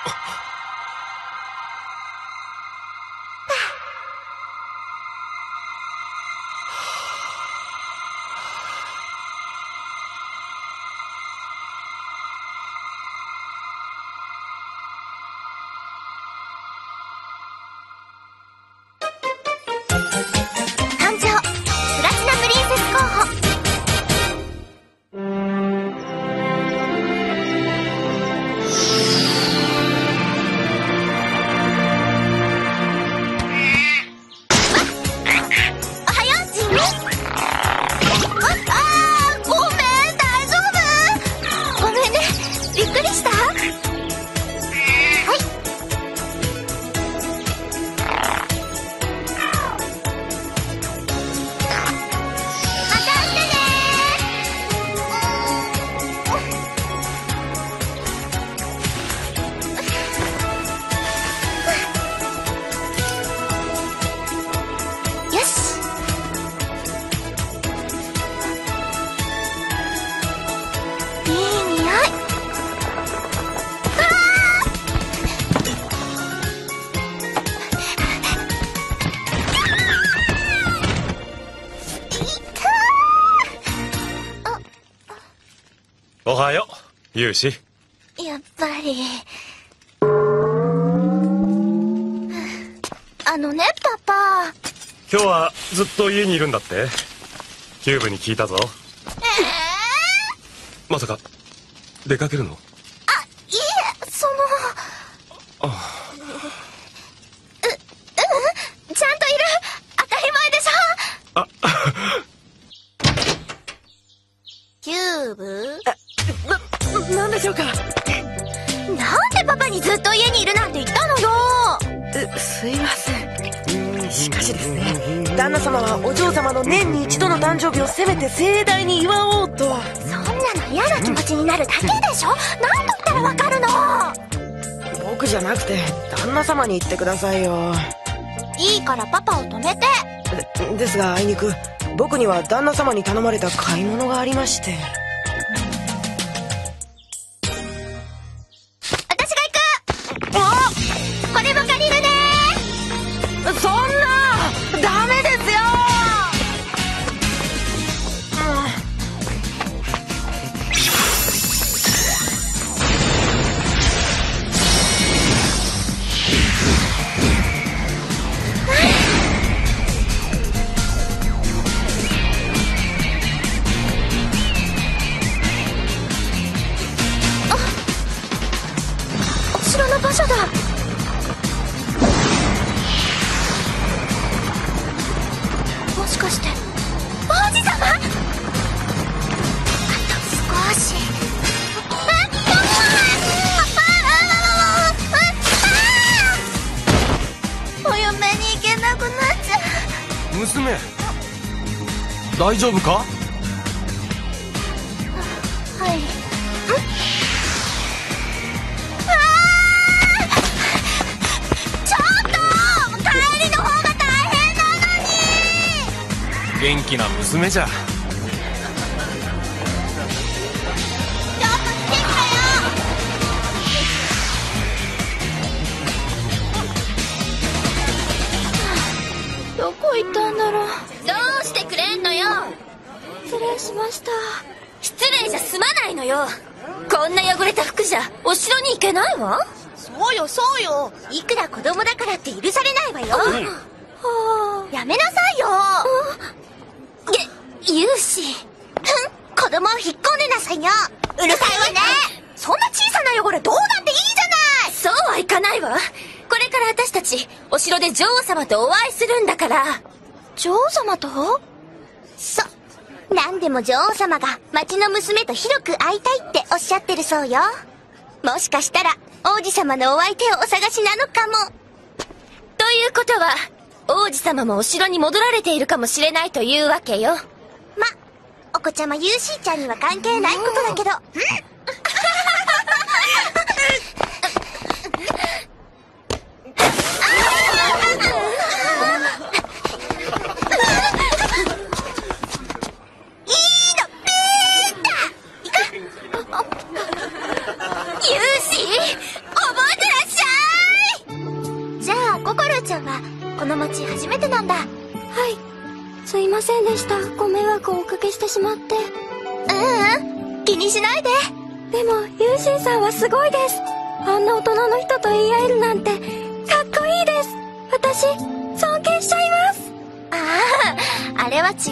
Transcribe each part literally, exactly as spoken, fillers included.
おはよう、ユウシ。 やっぱり。あのね、パパ。 今日はずっと家にいるんだって。キューブに聞いたぞ。 ええー、まさか出かけるの？ あ、いえ、その。 あう、うん、ちゃんといる。当たり前でしょ。 あキューブ？ な、なんでしょうか。 なんでパパにずっと家にいるなんて言ったのよ。 う、すいません。しかしですね、旦那様はお嬢様の年に一度の誕生日をせめて盛大に祝おうと。 そんなの嫌な気持ちになるだけでしょ。何度ったらわかるの。 僕じゃなくて旦那様に言ってくださいよ。 いいからパパを止めて。 で、ですがあいにく僕には旦那様に頼まれた買い物がありまして。そんなダメですよ。 お城の場所だ。もしかして王子様？あと少し。お嫁に行けなくなっちゃう。 娘、大丈夫か？ はい。 元気な娘じゃ。 ちょっと来てくれよ。どこ行ったんだろう。どうしてくれんのよ。失礼しました。 失礼じゃ済まないのよ。こんな汚れた服じゃお城に行けないわ。 そうよそうよ。いくら子供だからって許されないわよ。 うん、 はあ、やめなさいよ。 げ、ユウシ。 子供を引っ込んでなさいよ。うるさいわね。そんな小さな汚れどうだっていいじゃない。 そうはいかないわ。これから私たちお城で女王様とお会いするんだから。 女王様と？そ、なんでも女王様が町の娘と広く会いたいっておっしゃってるそうよ。もしかしたら王子様のお相手をお探しなのかも。 ということは王子様もお城に戻られているかもしれないというわけよ。 ま、お子ちゃまユーシーちゃんには関係ないことだけど。いいの、ピータ。 ユーシー、覚えてらっしゃる？ この町初めてなんだ。はい。すいませんでした。ご迷惑をおかけしてしまって。ううん。気にしないで。でも、ユーシンさんはすごいです。あんな大人の人と言い合えるなんて、かっこいいです。私、尊敬しちゃいます。ああ、あれは違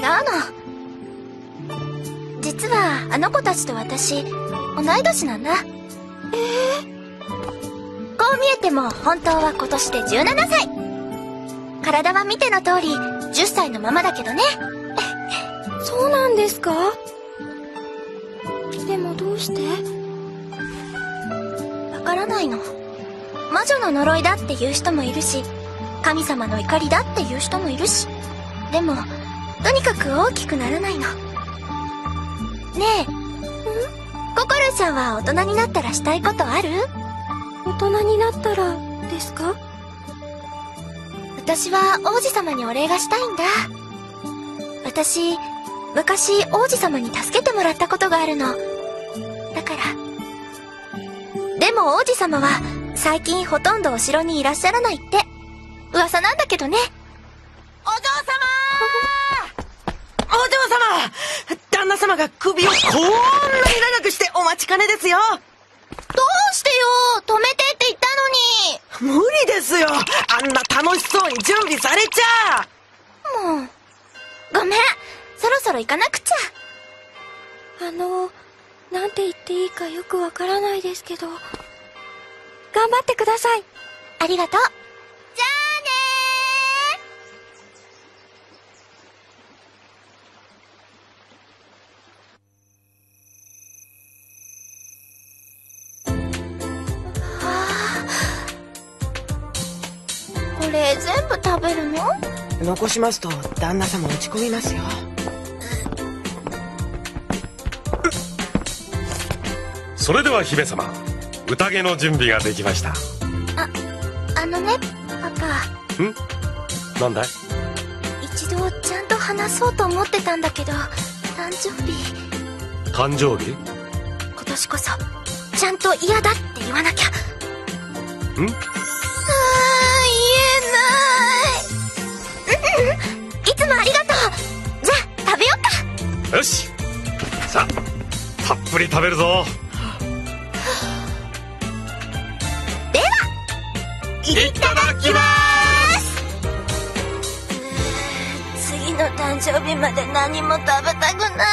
うの。実は、あの子たちと私、同い年なんだ。ええー、こう見えても、本当は今年でじゅうななさい。体は見ての通り、じゅっさいのままだけどね。そうなんですか？でもどうして？わからないの。魔女の呪いだって言う人もいるし、神様の怒りだって言う人もいるし。でも、とにかく大きくならないの。ねえ、ん？ココルちゃんは大人になったらしたいことある？大人になったらですか？私は王子様にお礼がしたいんだ。私、昔王子様に助けてもらったことがあるの。だから。でも王子様は最近ほとんどお城にいらっしゃらないって。噂なんだけどね。 お嬢様お嬢様旦那様が首をこんなに長くしてお待ちかねですよ。 どうしてよ、止めてって言ったのに。 無理ですよ、あんな楽しそうに準備されちゃ。 もう、ごめん、そろそろ行かなくちゃ。あの、なんて言っていいかよくわからないですけど、頑張ってください。ありがとう。じゃあねー。はあ、これ全部食べるの？ 残しますと旦那様落ち込みますよ。 それでは姫様、宴の準備ができました。 あ、あのね、パパ。 ん？なんだい？ 一度ちゃんと話そうと思ってたんだけど、誕生日。 誕生日？ 今年こそ、ちゃんと嫌だって言わなきゃ。ん？あー、言えない。いつもありがとう。じゃあ、食べよっか。 よし。さあ、たっぷり食べるぞ。いただきまーす。次の誕生日まで何も食べたくない。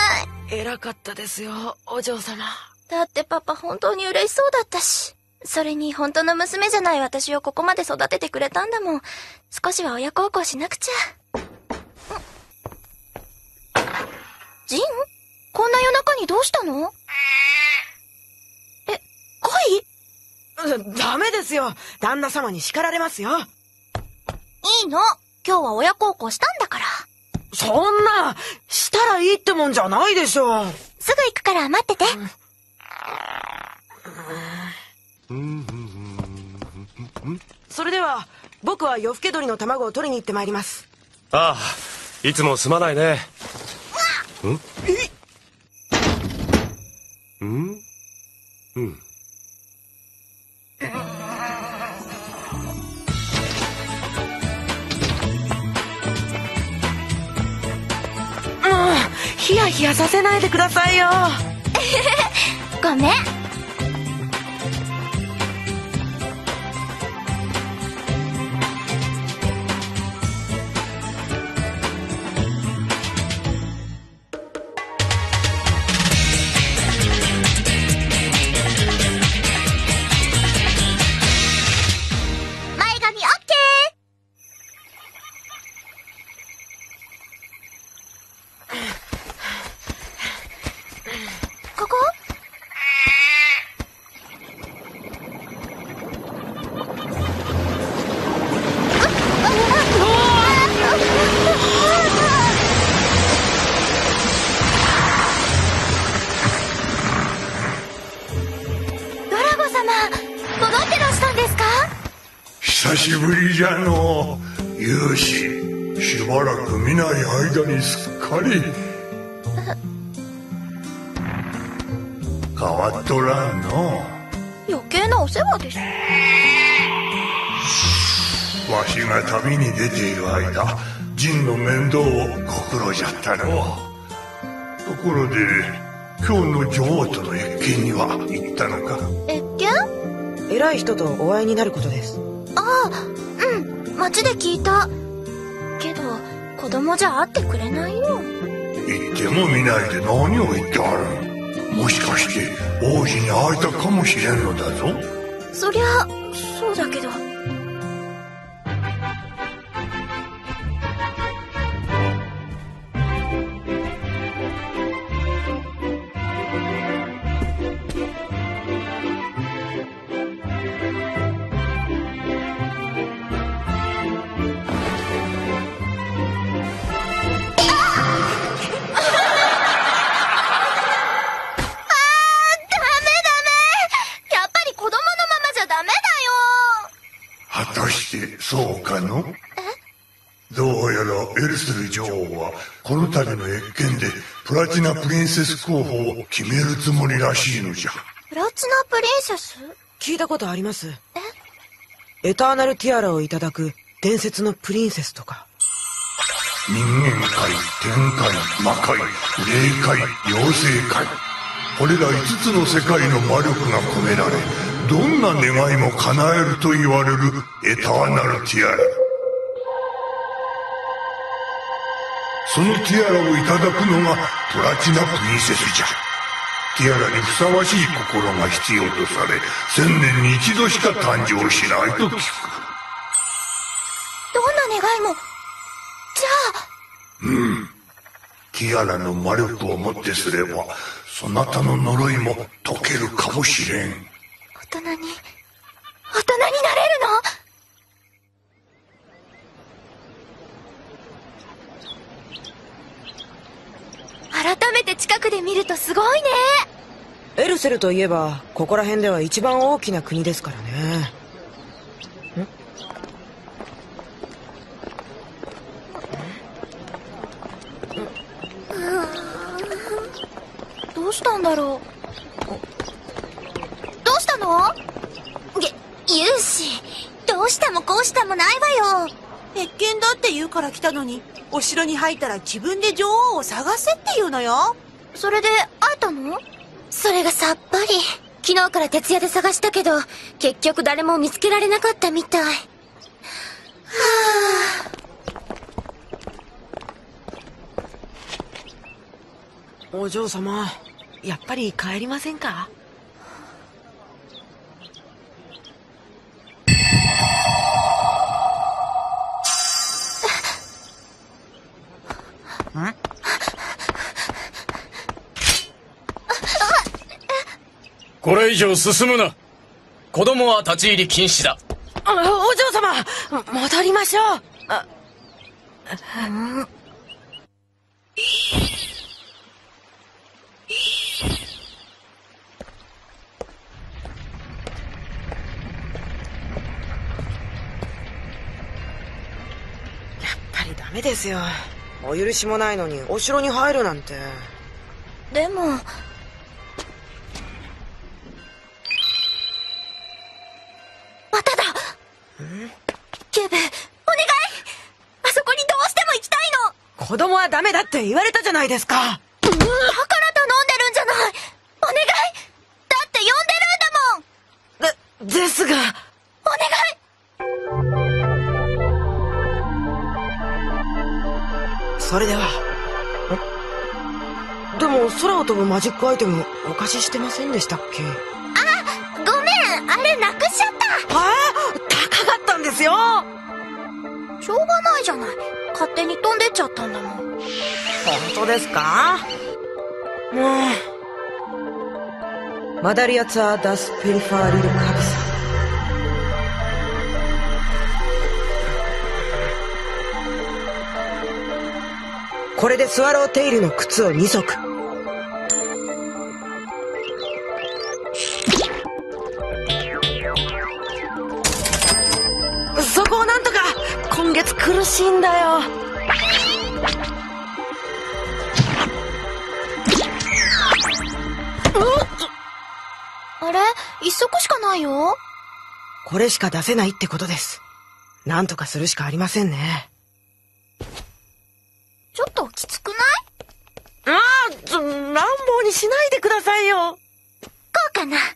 偉かったですよ、お嬢様。 だってパパ本当に嬉しそうだったし。それに本当の娘じゃない私をここまで育ててくれたんだもん。少しは親孝行しなくちゃ。ジン？こんな夜中にどうしたの？え、恋？ ダメですよ、旦那様に叱られますよ。 いいの、今日は親孝行したんだから。 そんな、したらいいってもんじゃないでしょう。 すぐ行くから待ってて。 それでは僕は夜更け鳥の卵を取りに行ってまいります。 ああ、いつもすまないね。ん？ん？うん。 ヒヤヒヤさせないでくださいよ。 ごめん。前髪オッケー。ここ？ドラゴ様、戻ってらしたんですか？ 久しぶりじゃのう、ユウシ。しばらく見ない間にすっかり変わっとらんの。 余計なお世話です。 わしが旅に出ている間、陣の面倒をご苦労じゃったの。ところで今日の女王との謁見には行ったのか？ 謁見？ 偉い人とお会いになることです。 ああ、うん、街で聞いたけど子供じゃ会ってくれないよ。 言っても見ないで何を言ってあるの？もしかして王子に会えたかもしれんのだぞ。 そりゃそうだけど。 そうかの？どうやらエルスル女王はこの度の謁見でプラチナプリンセス候補を決めるつもりらしいのじゃ。 プラチナプリンセス？ 聞いたことあります。エターナルティアラをいただく伝説のプリンセスとか。 人間界、天界、魔界、霊界、妖精界、これらいつつの世界の魔力が込められ、どんな願いも叶えると言われるエターナルティアラ。そのティアラをいただくのがプラチナプリンセスじゃ。ティアラにふさわしい心が必要とされ、千年に一度しか誕生しないと聞く。 どんな願いも。じゃあ。 うん。ティアラの魔力をもってすれば、そなたの呪いも解けるかもしれん。 大人に、大人になれるの？ 改めて近くで見るとすごいね。 エルセルといえばここら辺では一番大きな国ですからね。 どうしたんだろう。どうしたの？ げ、勇士、どうしたもこうしたもないわよ。 謁見だって言うから来たのに、お城に入ったら自分で女王を探せって言うのよ。 それで会えたの？ それがさっぱり。昨日から徹夜で探したけど、結局誰も見つけられなかったみたい。はあ。お嬢様、やっぱり帰りませんか？ これ以上進むな。子供は立ち入り禁止だ。 あ、お嬢様、戻りましょう。あ、 うんダメですよ。お許しもないのにお城に入るなんて。 でもまただ。ケブ、お願い。あそこにどうしても行きたいの。 子供はダメだって言われたじゃないですか。 だから頼んでるんじゃない。お願い。だって呼んでるんだもん。 で、ですが。 お願い。 それでは。でも空を飛ぶマジックアイテムお貸ししてませんでしたっけ？ あ、ごめん、あれなくしちゃった。 はあ、高かったんですよ。 しょうがないじゃない。勝手に飛んでっちゃったんだもん。 本当ですか？もうマダリアツァーダスペリファーリルカビサ。これでスワローテイルの靴をに足。そこをなんとか。今月苦しいんだよ。 あれ、一足しかないよ。 これしか出せないってことです。 なんとかするしかありませんね。 ちょっときつくない？ ああ、ちょ、乱暴にしないでくださいよ。 こうかな。あ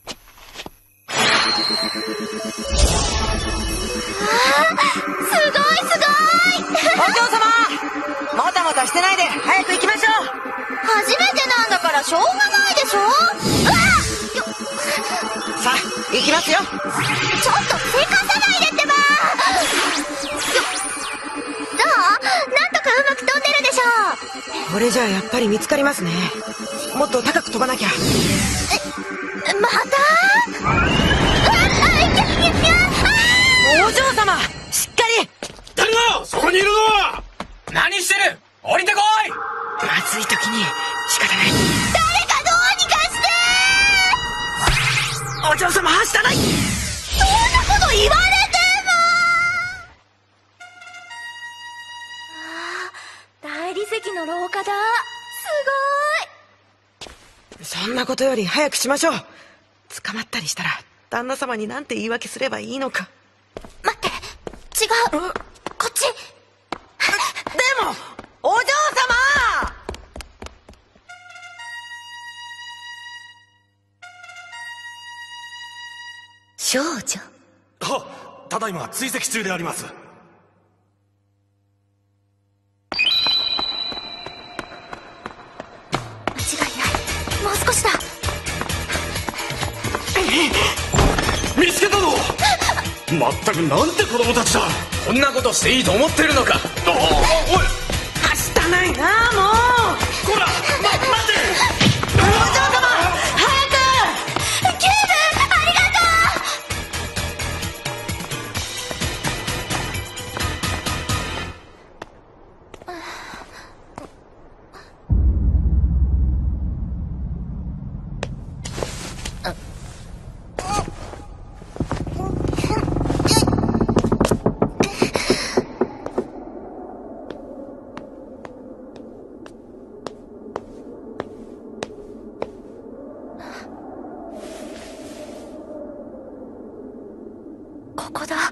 ー、すごいすごいお嬢様、もたもたしてないで早く行きましょう。 初めてなんだからしょうがないでしょ。うわっ！よさあ、行きますよ。 ちょっとせかさないでってば。よどう？なんとかうまく飛んでるでしょ。 これじゃあやっぱり見つかりますね。もっと高く飛ばなきゃ。 え、また？うわっ！あ、いやいやいや、 お嬢様、しっかり。 誰だ、そこにいるのは。何してる？降りてこい。 まずい時に仕方ない。 誰かどうにかして！ お嬢様、はしたない。 そんなこと言われても。ああ、大理石の廊下だ。すそんなことより早くしましょう。捕まったりしたら旦那様になんて言い訳すればいいのか。 ごい。待って、違う。こっち。 でもお嬢様。 少女。 はっ、ただいま追跡中であります。 間違いない。もう少しだ。 見つけたぞ。まったくなんて子供たちだ。 こんなことしていいと思ってるのか。 おお、おい、 はしたないな、もう。 こら、ま、待て。 お嬢様、早く。 キューブ、ありがとここだ。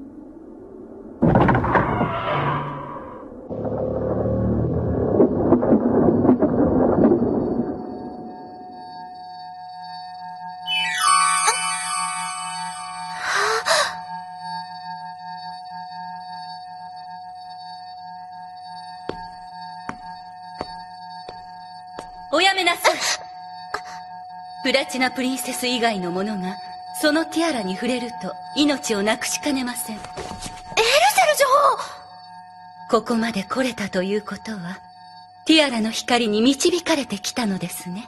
おやめなさい。プラチナプリンセス以外の者がそのティアラに触れると命をなくしかねません。 エルセル女王。 ここまで来れたということはティアラの光に導かれてきたのですね。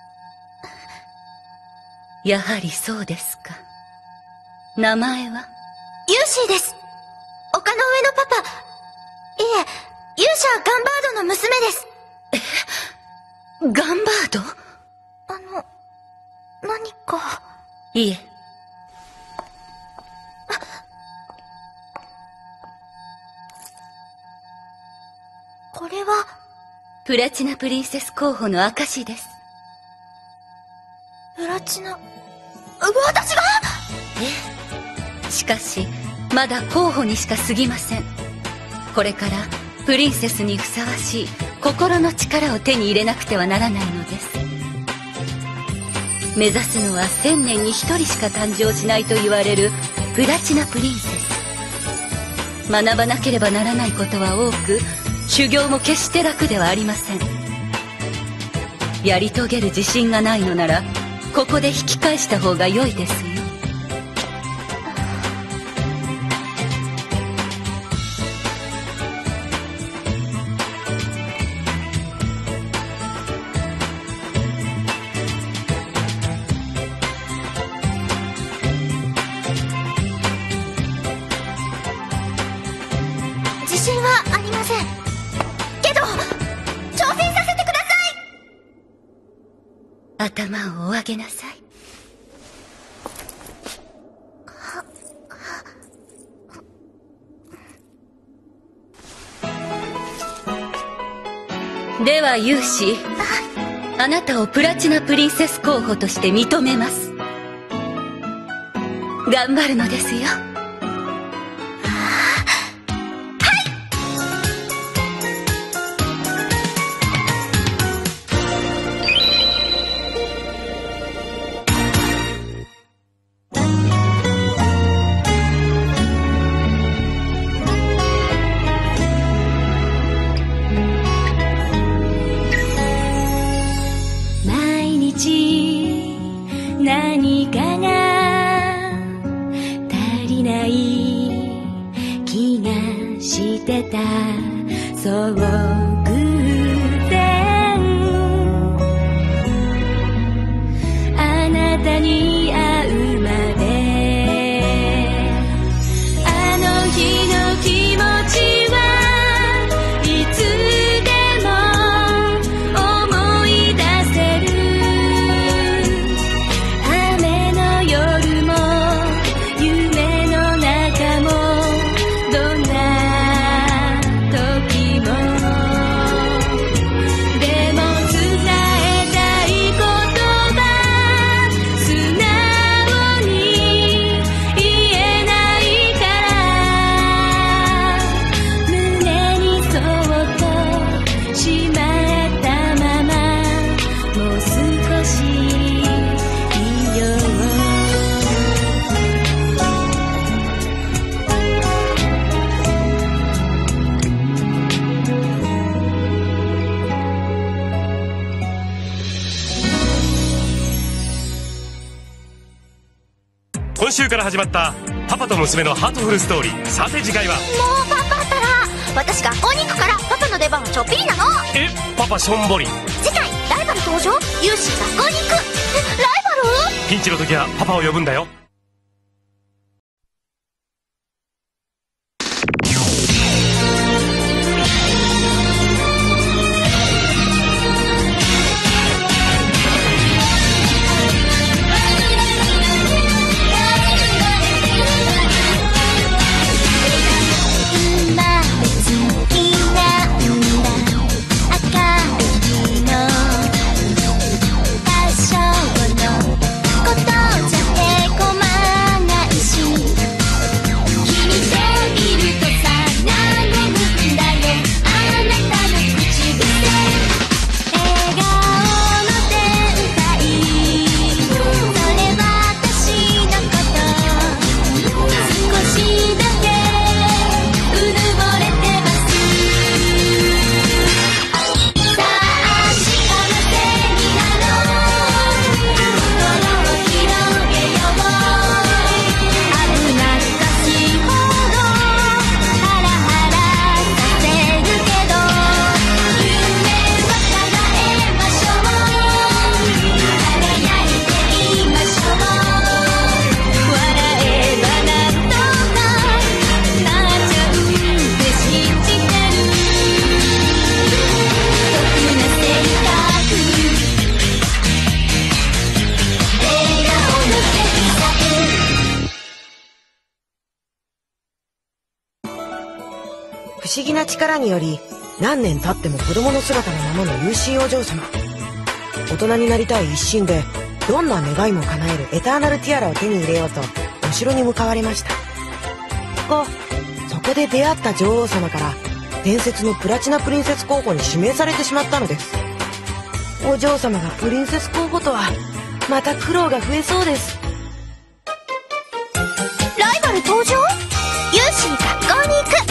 やはりそうですか。名前は？ ユーシーです。丘の上のパパ。いえ、勇者ガンバードの娘です。 ガンバード？ あの、何か。 いえ。 これはプラチナプリンセス候補の証です。 プラチナ、私が？ ええ。しかしまだ候補にしか過ぎません。これからプリンセスにふさわしい心の力を手に入れなくてはならないのです。目指すのは千年に一人しか誕生しないと言われるプラチナプリンセス。学ばなければならないことは多く、修行も決して楽ではありません。やり遂げる自信がないのならここで引き返した方が良いですよ。 自信はありませんけど、挑戦させてください。 頭をお上げなさい。ではユーシー、あなたをプラチナプリンセス候補として認めます。頑張るのですよ。 はたそう偶然あなたに会うまであの日の気持ちはいつでも思い出せる雨の夜も夢の中もどんな時もでも伝えたい言葉素直に言えないから胸にそっとしまったままもう少しいよう今週から始まったパパと娘のハートフルストーリー。さて次回は、 もうパパったら私学校に行くからパパの出番はちょっぴりなの。 えパパしょんぼり。 次回ライバル登場。ユーシー学校に行く。えライバル？ ピンチの時はパパを呼ぶんだよ。 今好きなんだ赤いの多少のことじゃへこまないし君といるとさ和むんだよあなたの口癖笑顔の天才それ私のこと少しだけうぬぼれてますさあ幸せになろう心を広げよう危なっかしいほどハラハラさせるけど夢は叶えましょう輝いていましょう笑えばなんとかなっちゃうって信じてる得な性格笑顔の天才不思議な力により何年経っても子供の姿のままのユーシーお嬢様。大人になりたい一心でどんな願いも叶えるエターナルティアラを手に入れようとお城に向かわれましたが、そこで出会った女王様から伝説のプラチナプリンセス候補に指名されてしまったのです。お嬢様がプリンセス候補とはまた苦労が増えそうです。 ライバル登場。ユーシー学校に行く。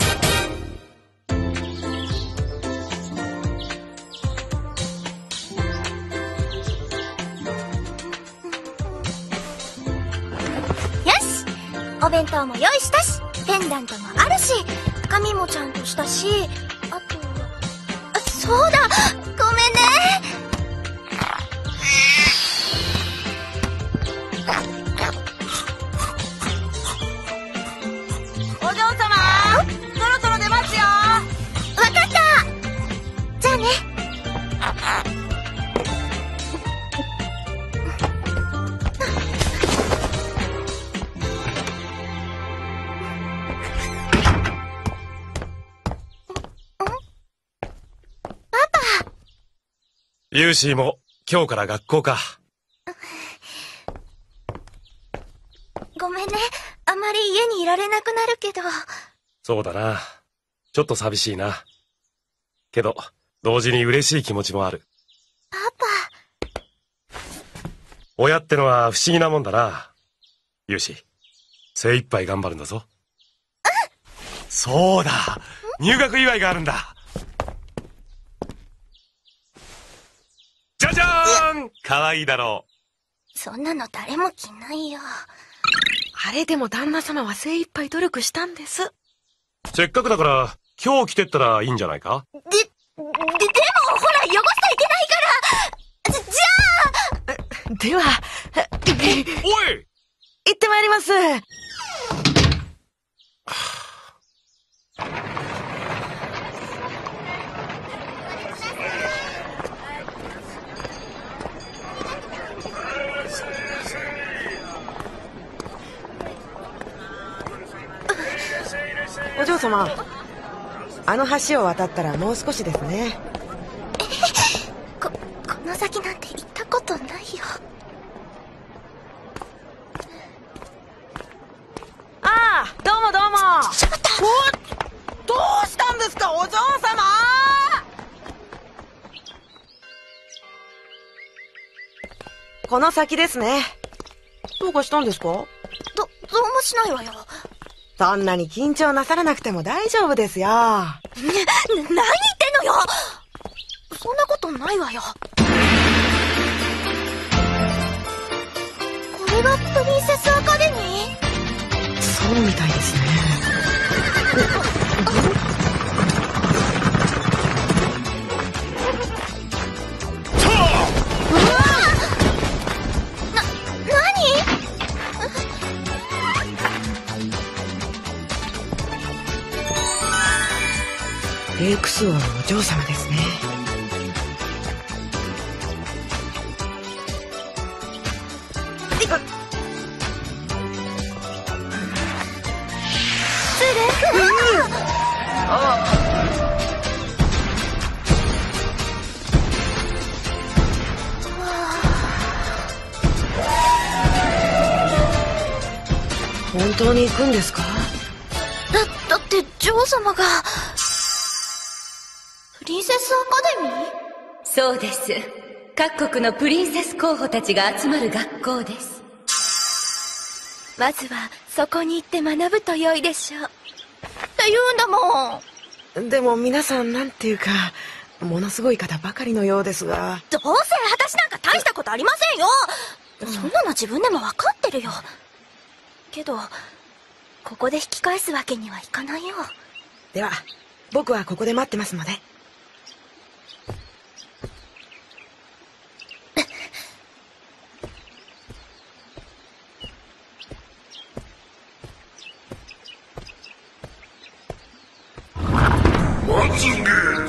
よし、お弁当も用意したしペンダントもあるし髪もちゃんとしたし、あとあそうだごめんね。 お嬢様そろそろ出ますよ。 わかったじゃあね。 ユーシーも今日から学校か。 ごめんね、あまり家にいられなくなるけど。 そうだな。ちょっと寂しいな。けど同時に嬉しい気持ちもある。 パパ。 親ってのは不思議なもんだな。ユーシー、精一杯頑張るんだぞ。 うん。 そうだ、入学祝いがあるんだ。じゃじゃーん、かわいいだろう。そんなの誰も着ないよ。 あれでも旦那様は精一杯努力したんです。 せっかくだから今日着てったらいいんじゃないか？ で、で、でも、ほら、汚しちゃいけないから。じ、じゃあでは、 おい！ 行ってまいります。お嬢様、あの橋を渡ったらもう少しですね。 こ、この先なんて行ったことないよ。 ああ、どうもどうも。 ちょっとお、どうしたんですか、お嬢様。この先ですね。どうかしたんですか？ ど、どうもしないわよ。 そんなに緊張なさらなくても大丈夫ですよ。 ね、何言ってんのよ。そんなことないわよ。これがプリンセスアカデミー？ そうみたいですね。レイクス王のお嬢様ですね。本当に行くんですか？ だ、だって女王様がプリンセスアカデミー？ そうです。各国のプリンセス候補たちが集まる学校です。 まずはそこに行って学ぶと良いでしょう。って言うんだもん。 でも皆さんなんていうか、ものすごい方ばかりのようですが。 どうせ私なんか大したことありませんよ。そんなの自分でも分かってるよ。けど、ここで引き返すわけにはいかないよ。 では、僕はここで待ってますので。 待つゲート。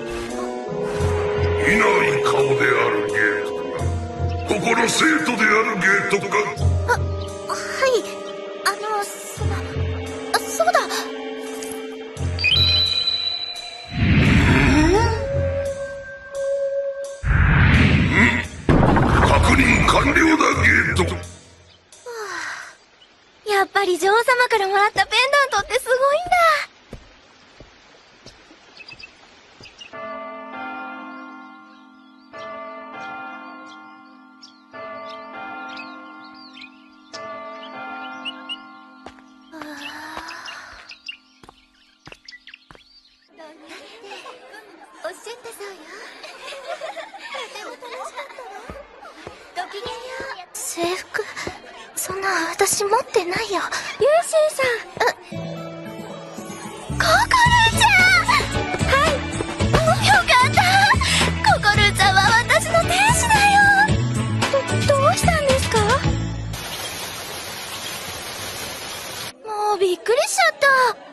いない顔であるゲートか、ここの生徒であるゲートか。 あ、はい。あの、その、あ、そうだ。 確認完了だゲート。 やっぱり女王様からもらったペンダントってすごいんだ。おっしゃったそうよ。とても楽しかったわ。ごきげんよう。制服、そんな私持ってないよ。ユーシーさん。ココルーちゃん。はい。よかった。ココルーちゃんは私の天使だよ。ど、どうしたんですか？もうびっくりしちゃった。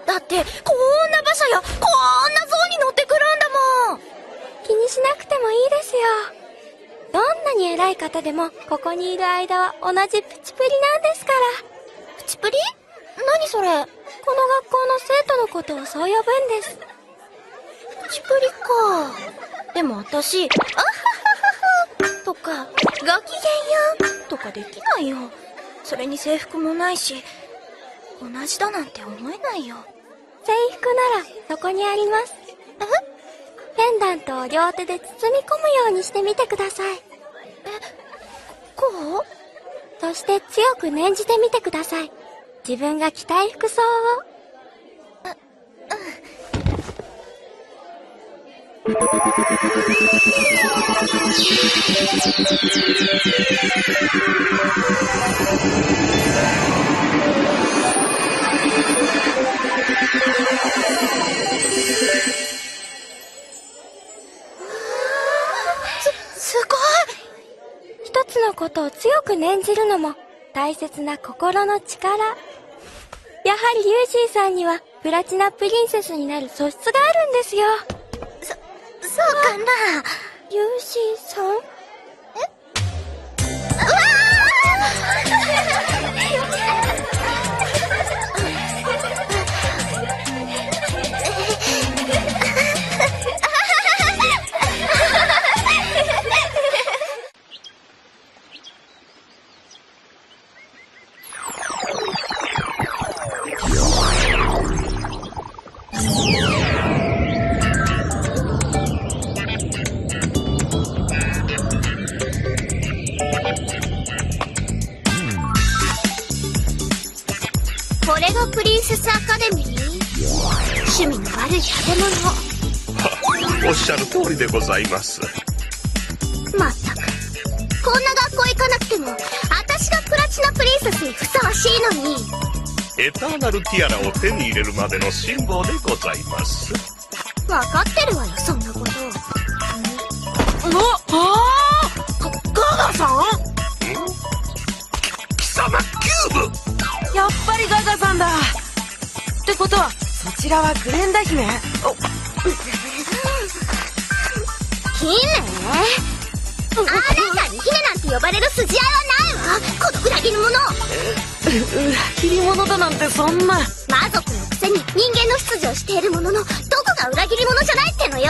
だってこんな馬車やこんな像に乗ってくるんだもん。気にしなくてもいいですよ。どんなに偉い方でもここにいる間は同じプチプリなんですから。プチプリ？何それ？この学校の生徒のことをそう呼ぶんです。プチプリか。でも私、あははははとか、ごきげんようとかできないよ。それに制服もないし、同じだなんて思えないよ。制服ならそこにあります。え？ペンダントを両手で包み込むようにしてみてください。え、こう？そして強く念じてみてください。自分が着たい服装を。う、うん。 強く念じるのも大切な心の力。やはりリュウシーさんにはプラチナプリンセスになる素質があるんですよ。そ、そうかな。リュウシーさん？え？うわこれがプリンセスアカデミー？趣味の悪い食べ物。 おっしゃる通りでございます。 まったく、こんな学校行かなくても私がプラチナプリンセスにふさわしいのに。 エターナルティアラを手に入れるまでの辛抱でございます。 分かってるわよ、そんなこと。 うわあーガガさん？ 貴様キューブ！ やっぱりガガさんだ。ってことはそちらはグレンダ姫？ 姫？あなたに姫なんて呼ばれる筋合いはないわ、この裏切り者。 裏切り者だなんてそんな。 魔族のくせに人間の出自をしているものの、どこが裏切り者じゃないってのよ。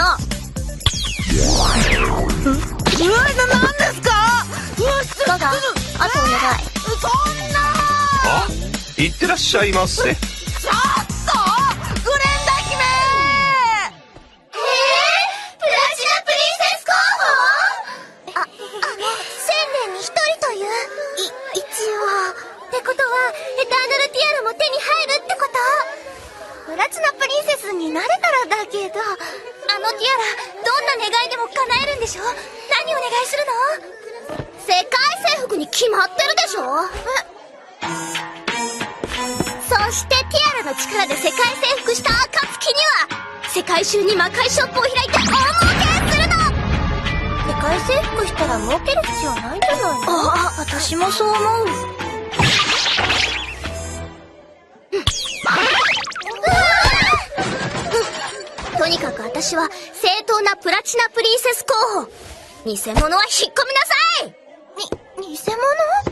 うわ、な、なんですか？ ガガ、あとお願い。 そんな。 あ、いってらっしゃいませ。 ちょっとグレンダ姫。 えー、プラチナプリンセス候補？あ、あの、千年に一人という。い、一応。ってことは、エターナルティアラも手に入るってこと？プラチナプリンセスになれたらだけど、あのティアラ、どんな願いでも叶えるんでしょ？何お願いするの？世界征服に決まってるでしょ？そしてティアラの力で世界征服した暁には、世界中に魔界ショップを開いて大儲けするの！世界征服したら儲ける必要ないんじゃないの？ああ、私もそう思う。とにかく私は正当なプラチナプリンセス候補。偽物は引っ込みなさい。に、偽物？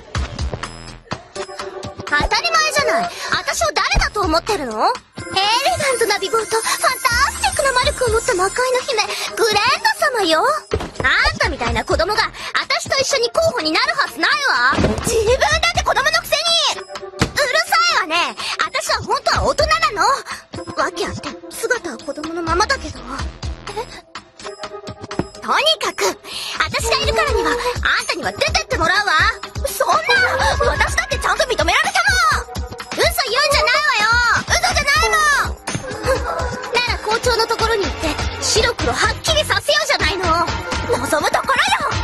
当たり前じゃない。私を誰だと思ってるの？エレガントな美貌とファンタスティックな魔力を持った魔界の姫、グレンダ様よ。あんたみたいな子供が私と一緒に候補になるはずないわ。自分だって子供のくせに。うるさいわね。私は本当は大人なの。わけあって姿は子供のままだけど。え？とにかく私がいるからにはあんたには出てってもらうわ。そんな、私だってちゃんと認められたもん。嘘言うんじゃないわよ。嘘じゃないもん。なら校長のところに行って白黒はっきりさせようじゃないの。望むところよ。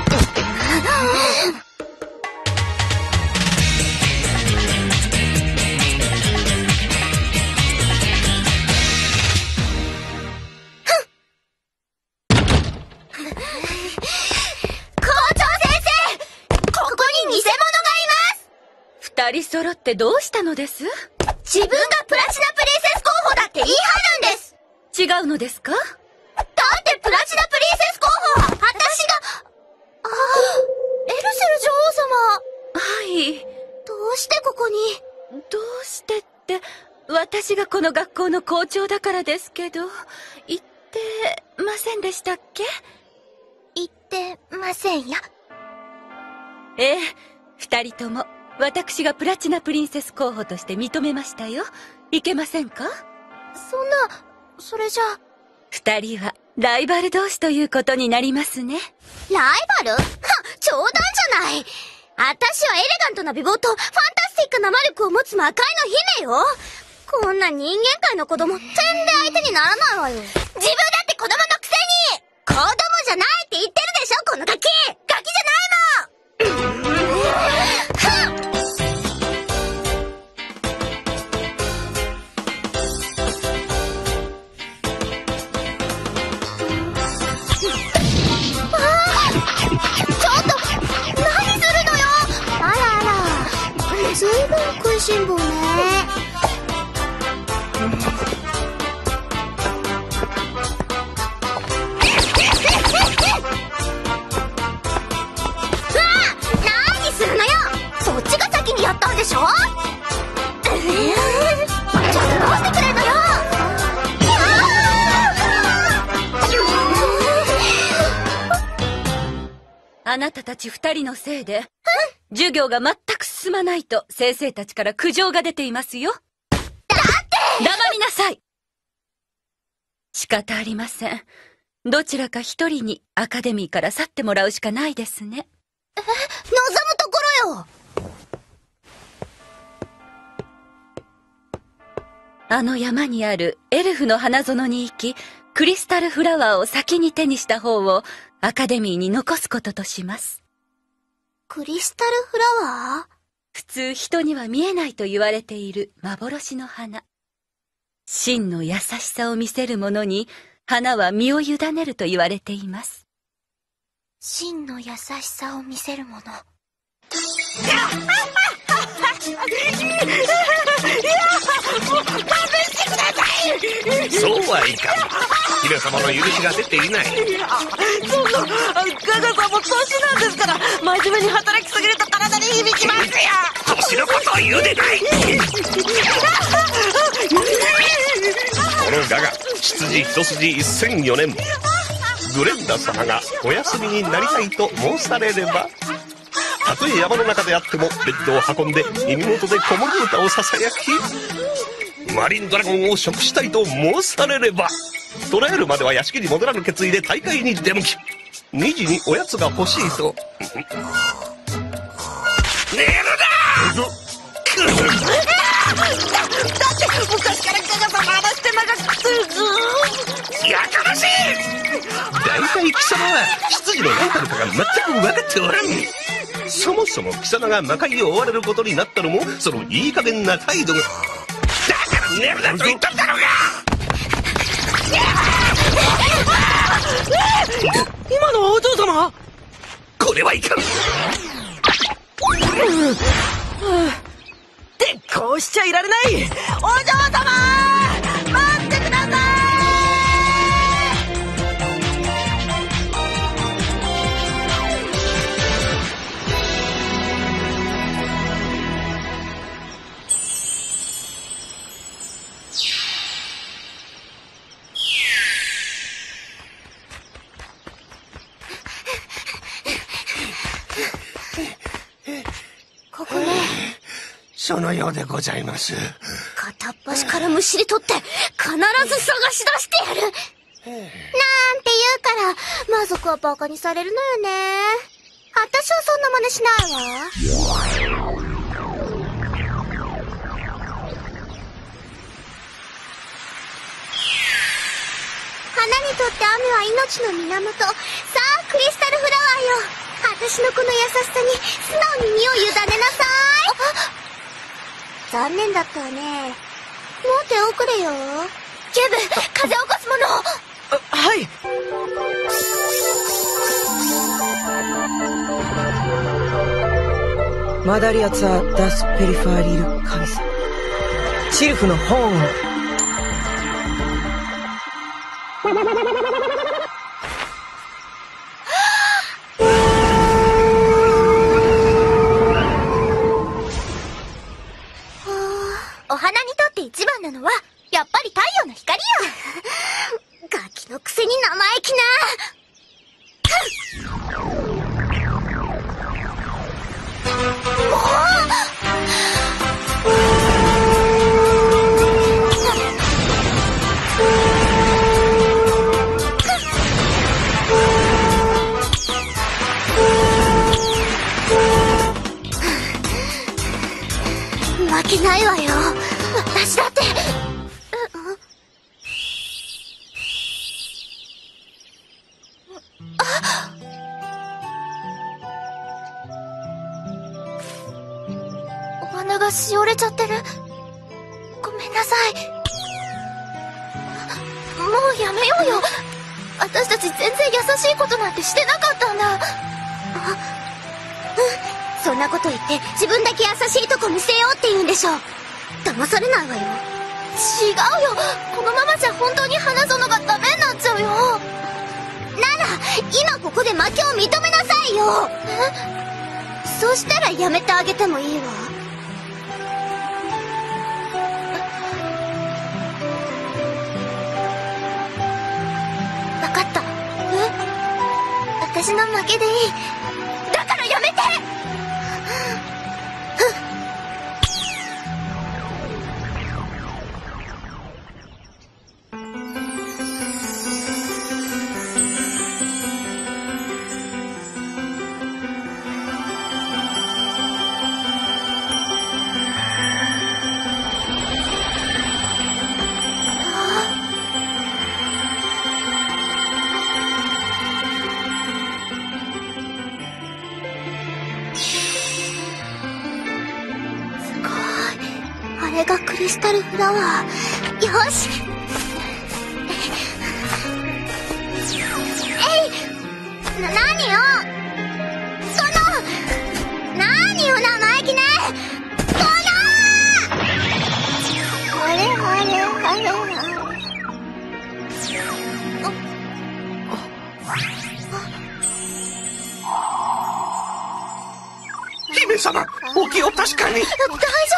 二人揃ってどうしたのです？ 自分がプラチナプリンセス候補だって言い張るんです。 違うのですか？ だってプラチナプリンセス候補は私が。ああ、エルセル女王様。 はい。 どうしてここに？ どうしてって、私がこの学校の校長だからですけど、言ってませんでしたっけ？ 言ってませんよ。 ええ、二人とも私がプラチナプリンセス候補として認めましたよ。いけませんか？ そんな、それじゃあ。 二人はライバル同士ということになりますね。 ライバル？はっ、冗談じゃない。私はエレガントな美貌とファンタスティックな魔力を持つ魔界の姫よ。こんな人間界の子供、全然相手にならないわよ。自分だって子供のくせに！子供じゃないって言ってるでしょ、このガキ！ガキじゃないもん！ちょっと何するのよ。 あなたたち二人のせいで、授業が全く進まないと先生たちから苦情が出ていますよ。だって黙りなさい。仕方ありません。どちらか一人にアカデミーから去ってもらうしかないですね。 え、望むところよ。 あの山にあるエルフの花園に行き、クリスタルフラワーを先に手にした方をアカデミーに残すこととします。 クリスタルフラワー？ 普通人には見えないと言われている幻の花。真の優しさを見せる者に花は身を委ねると言われています。 真の優しさを見せる者。 そうはいかん。姫様の許しが出ていない。 いや、そんな、ガガさんも年なんですから、真面目に働きすぎると体に響きますよ。 年のことを言うでない。このガガ、出自一筋せんよねん。グレンダ様がお休みになりたいと申されれば、たとえ山の中であってもベッドを運んで耳元で子守歌をささやき、マリンドラゴンを食したいと申されれば、捕らえるまでは屋敷に戻らぬ決意で大会に出向き、にじにおやつが欲しいと。寝るな！ だって昔からガガさんの話して長くて。 やかましい！大体貴様は執事の何たるかが全く分かっておらん。そもそも貴様が魔界を追われることになったのもそのいい加減な態度が。だから寝るなと言ったんだろうが！ 今のはお嬢様？ これはいかん。 うん、で、こうしちゃいられない。お嬢様待ってください。 ここね。 そのようでございます。 片っ端からむしり取って必ず探し出してやる。なんて言うから魔族はバカにされるのよね。私はそんな真似しないわ。花にとって雨は命の源。さあクリスタルフラワーよ、私のこの優しさに素直に身を委ねなさい。残念だったわね。もう手遅れよ。ケブ、風を起こすもの。 はい。マダリアツァ・ダス・ペリファーリル・カミス、チルフの本を。 お花にとって一番なのはやっぱり太陽の光よ。ガキのくせに生意気な。もう負けないわよ。私だって。あ、お花がしおれちゃってる。ごめんなさい。もうやめようよ。私たち全然優しいことなんてしてなかったんだ。あ、うん、そんなこと言って自分だけ優しいとこ見せようって言うんでしょ。騙されないわよ。違うよ。このままじゃ本当に花園がダメになっちゃうよ。なら今ここで負けを認めなさいよ。そしたらやめてあげてもいいわ。分かった。え？私の負けでいい。 タルフラワー。よし。えい。な、何よ。この、何よ生意気ね。この。あれあれあれあれ。 姫様、お気を確かに。大丈夫。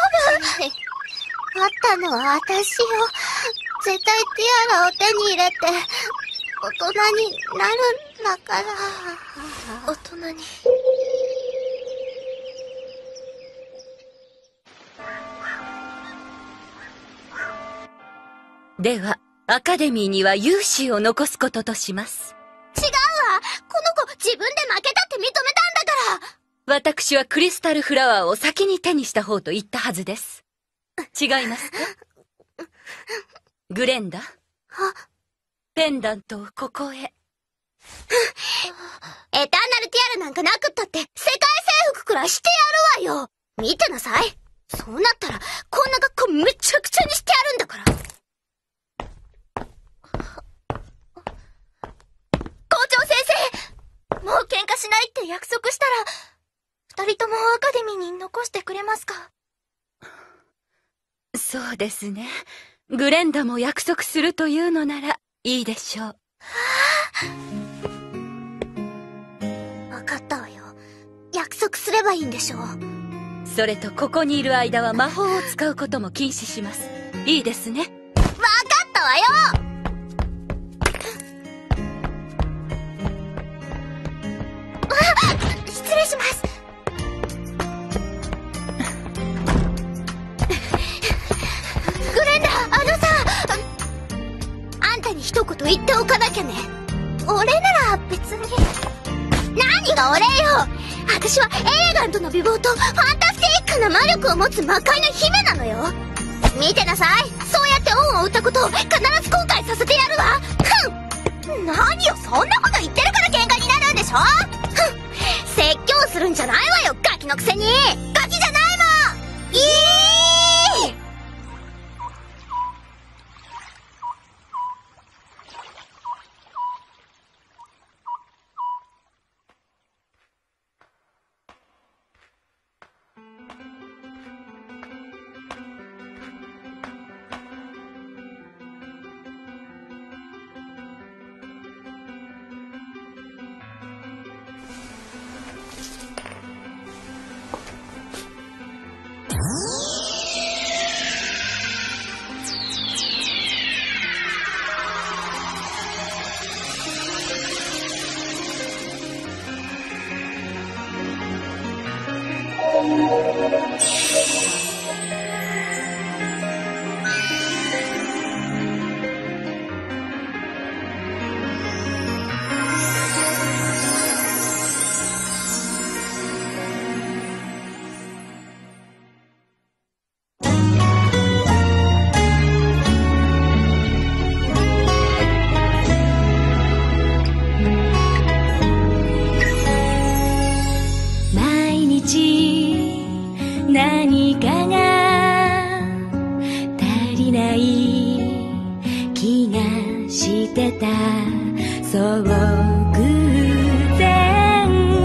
あったのは私よ。絶対ティアラを手に入れて大人になるんだから。大人に。 ではアカデミーには勇姿を残すこととします。 違うわ。この子自分で負けたって認めたんだから。 私はクリスタルフラワーを先に手にした方と言ったはずです。違いますか？グレンダ、ペンダントをここへ。エターナルティアラなんかなくったって世界征服くらいしてやるわよ。見てなさい。そうなったらこんな学校めちゃくちゃにしてやるんだから。校長先生、もう喧嘩しないって約束したら二人ともアカデミーに残してくれますか？ そうですね。グレンダも約束するというのならいいでしょう。 分かったわよ。約束すればいいんでしょう。 それとここにいる間は魔法を使うことも禁止します。いいですね。 分かったわよ。あ、失礼します。グレンダ、あのさ、あんたに一言言っておかなきゃね。俺なら別に。何が俺よ。私はエレガントな美貌とファンタスティックな魔力を持つ魔界の姫なのよ。見てなさい。そうやって恩を売ったことを必ず後悔させてやるわ。ふん。何よ、そんなこと言ってるから喧嘩になるんでしょ。ふん。説教するんじゃないわよ、ガキのくせに。ガキじゃないもん。いい。 何かが足りない気がしてた。そう偶然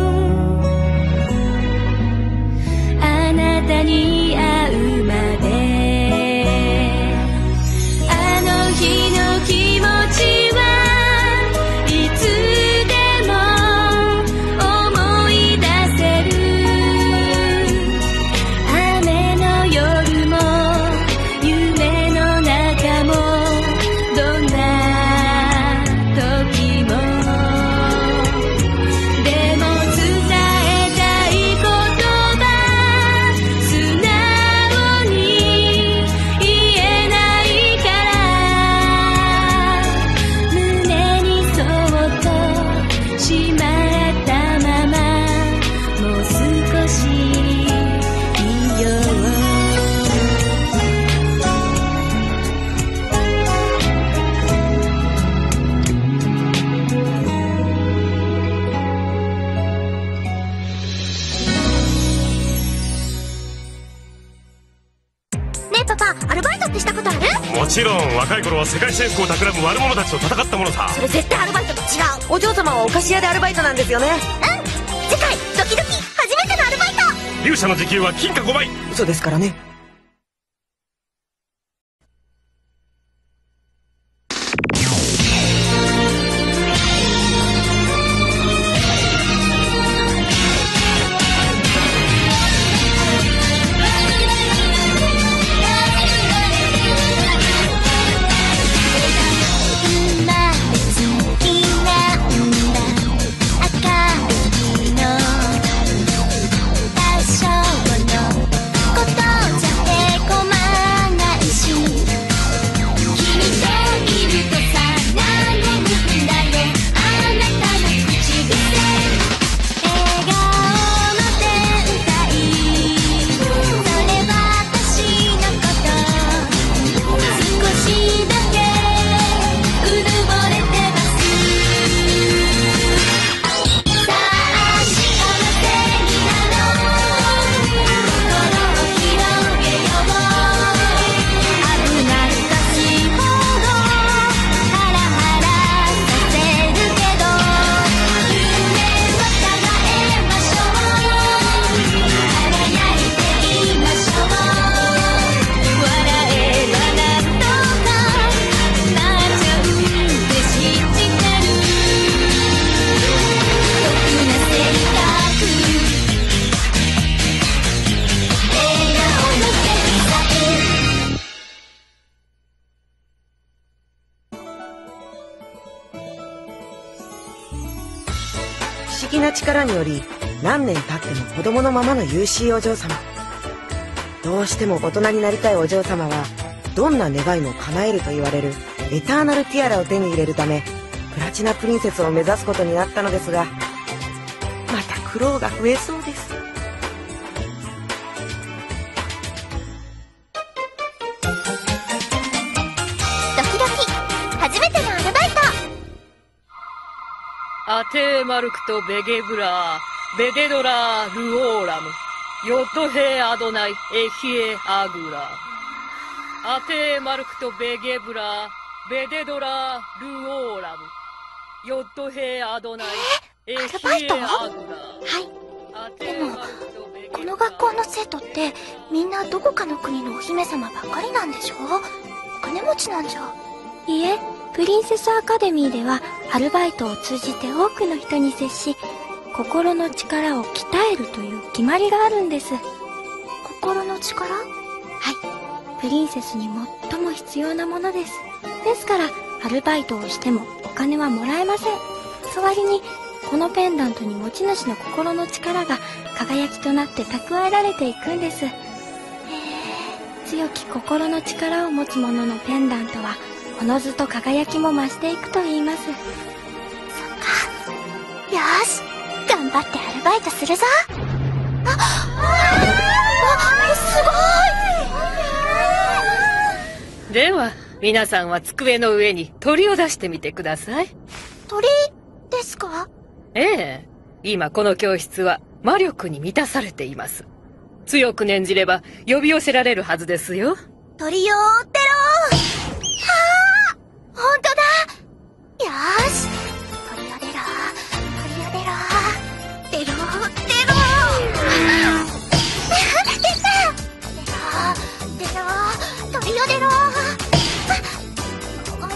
あなたに会うまで、あの日の気持ちはいつでも思い出せる。雨の夜も夢の中もどんな時もしたことある？ もちろん、若い頃は世界征服を企む悪者たちと戦ったものさ。 それ絶対アルバイトと違う。 お嬢様はお菓子屋でアルバイトなんですよね。 うん。次回ドキドキ初めてのアルバイト。 勇者の時給は金貨ごばい。 嘘ですからね。不思議な力により何年経っても子供のままの優しいお嬢様。どうしても大人になりたいお嬢様はどんな願いも叶えると言われるエターナルティアラを手に入れるためプラチナプリンセスを目指すことになったのですが、また苦労が増えそうです。 ドキドキ初めてのアルバイト。 アテーマルクとベゲブラー、ベデドラー、ルオーラム、ヨットヘアドナイ、エヒエアグラー。アテーマルクとベゲブラー、ベデドラー、ルオーラム、ヨットヘアドナイ、エヒエアグラー。 はい。でも、この学校の生徒ってみんなどこかの国のお姫様ばっかりなんでしょ？お金持ちなんじゃ。いえ、プリンセスアカデミーではアルバイトを通じて多くの人に接し、心の力を鍛えるという決まりがあるんです。心の力？はい。プリンセスに最も必要なものです。ですから、アルバイトをしてもお金はもらえません。代わりに、このペンダントに持ち主の心の力が輝きとなって蓄えられていくんです。へえ、強き心の力を持つ者のペンダントは、おのずと輝きも増していくと言います。そっか。よーし、頑張ってアルバイトするぞ。あ、あ、すごい。では、皆さんは机の上に鳥を出してみてください。 鳥ですか？ ええ。今この教室は魔力に満たされています。強く念じれば呼び寄せられるはずですよ。 鳥よーってろー。はあ、ほんとだ。よーし、鳥よ出ろー、鳥よ出ろー、出ろー、出ろー。出た。出ろー、出ろー、鳥よ出ろー。あれ？わ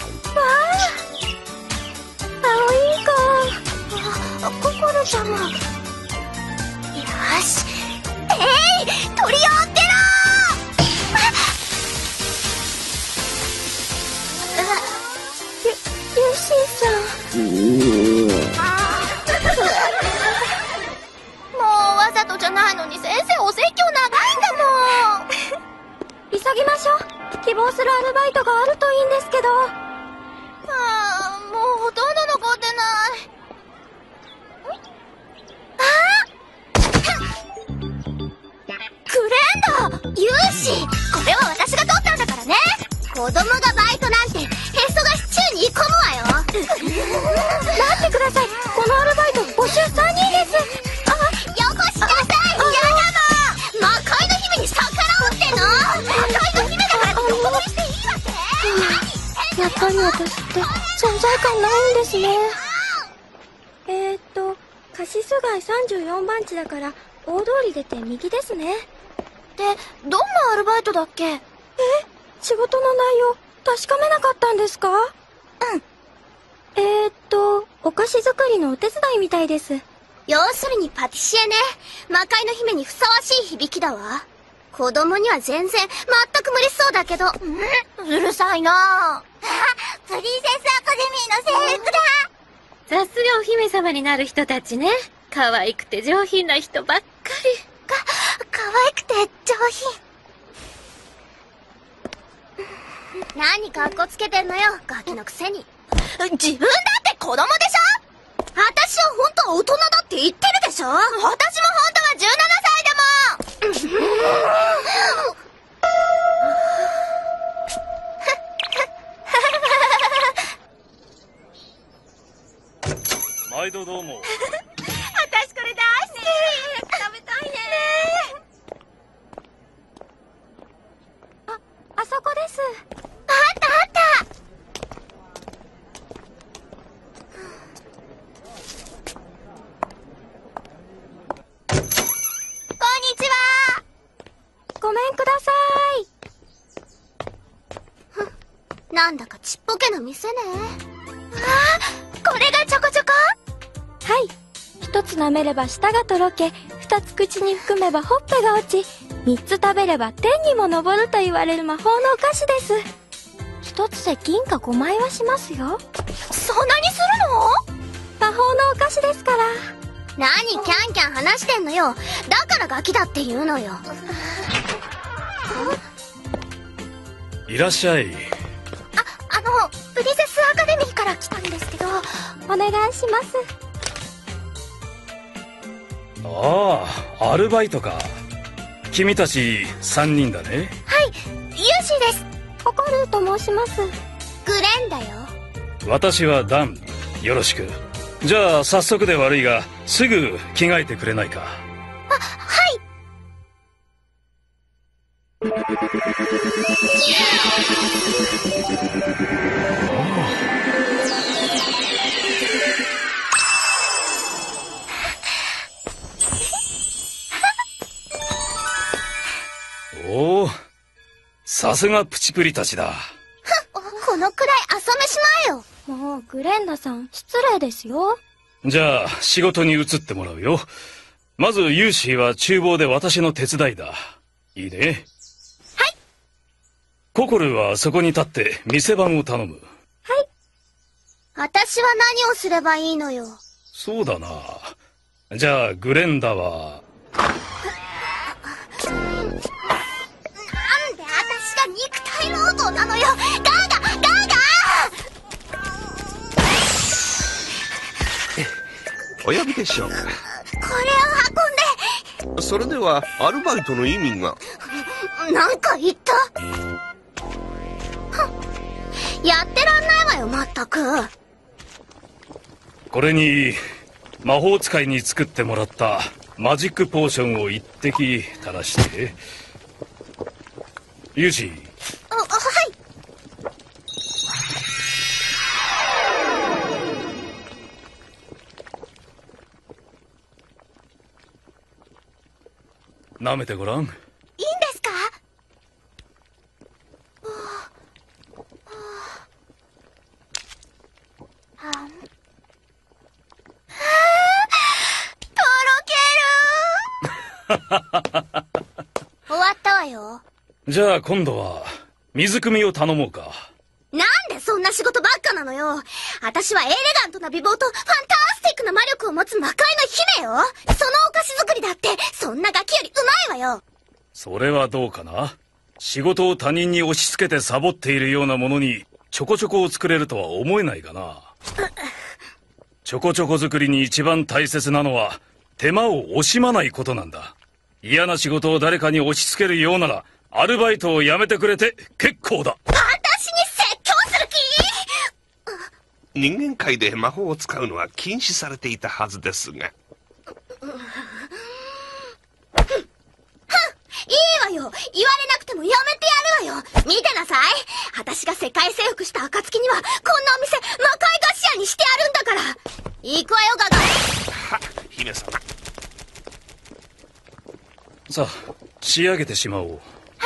あ、青いんか。あ、ココロちゃんも。よーし、えい、鳥よ出ろー。ゆ、ゆしさん。もうわざとじゃないのに先生お説教長いんだもん。急ぎましょう。希望するアルバイトがあるといいんですけど。ああ、もうほとんど残ってない。あクレンダー、ユーシー、これは私が取ったんだからね。子供がバイトなんてへそがシチューに煮込むわよ。待ってください、このアルバイト募集さんにんです。あ、よこしなさい。やだもん、魔界の姫に逆らうっての。魔界の姫だからってどこやっぱり私って存在感ないんですね。えーっと、カシス街さんじゅうよんばん地だから大通り出て右ですね。で、どんなアルバイトだっけ？え？仕事の内容確かめなかったんですか？うん。えーっと、お菓子作りのお手伝いみたいです。要するにパティシエね。魔界の姫にふさわしい響きだわ。子供には全然、全く無理そうだけど。うん、うるさいなぁ。あ、プリンセスアカデミーの制服だ。 さすがお姫様になる人たちね。可愛くて上品な人ばっかり。 か、可愛くて上品。何かっこつけてんのよ、ガキのくせに。自分だって子供でしょ？私は本当は大人だって言ってるでしょ？私も本当はじゅうななさいだもん。 毎度どうも。 私これ大好き。食べたいね。あ、あそこです。あったあった。こんにちは。ごめんください。ふん、なんだかちっぽけな店ね。ああ、これがチョコチョコ？はい。一つ舐めれば舌がとろけ、二つ口に含めばほっぺが落ち、三つ食べれば天にも昇ると言われる魔法のお菓子です。一つで銀貨ごまいはしますよ。そんなにするの？魔法のお菓子ですから。何キャンキャン話してんのよ。だからガキだって言うのよ。 いらっしゃい。 あ、あの、プリンセスアカデミーから来たんですけど、お願いします。 ああ、アルバイトか。君たちさんにんだね。 はい、ユーシーです。ココルーと申します。グレンだよ。 私はダン。よろしく。じゃあ早速で悪いが、すぐ着替えてくれないか。 あ、はい。 おお、さすがプチプリたちだ。 このくらい朝飯前よ。もうグレンダさん失礼ですよ。 じゃあ仕事に移ってもらうよ。まずユーシーは厨房で私の手伝いだ。いいね。 はい。 ココルはそこに立って店番を頼む。 はい。私は何をすればいいのよ。 そうだな。じゃあグレンダはなんで私が肉体労働なのよ。ガーガーガーガー。 お呼びでしょうか。 これを運んで。 それではアルバイトの意味が。 なんか言った？やってらんないわよ、まったく。 これに魔法使いに作ってもらったマジックポーションを一滴垂らして。ユージ。 あ、はい。 舐めてごらん。いいんですか？あ、とろける。終わったわよ。 じゃあ今度は水汲みを頼もうか。 なんでそんな仕事ばっかなのよ。私はエレガントな美貌とファンタスティックな魔力を持つ魔界の姫よ。そのお菓子作りだってそんなガキよりうまいわよ。 それはどうかな。仕事を他人に押し付けてサボっているようなものにちょこちょこを作れるとは思えないかな。ちょこちょこ作りに一番大切なのは手間を惜しまないことなんだ。嫌な仕事を誰かに押し付けるようならアルバイトを辞めてくれて結構だ。 私に説教する気？ 人間界で魔法を使うのは禁止されていたはずですが。 いいわよ。言われなくてもやめてやるわよ。見てなさい。私が世界征服した暁には、こんなお店、魔界菓子屋にしてやるんだから。行くわよ、ガガ。 は、姫様。 さあ、仕上げてしまおう。 はい。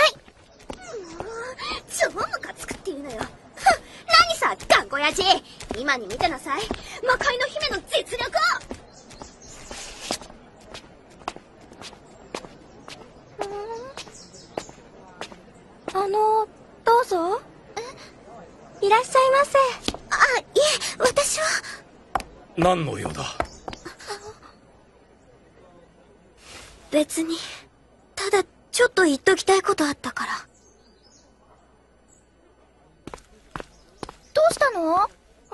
超ムカつくっていうのよ。ふん、何さ、頑固やじ。今に見てなさい。魔界の姫の実力を。あの、どうぞ。え、いらっしゃいませ。あ、いえ、私は。 何の用だ？ 別に。ただ、ちょっと言っときたいことあったから。どうしたの？うん。うん。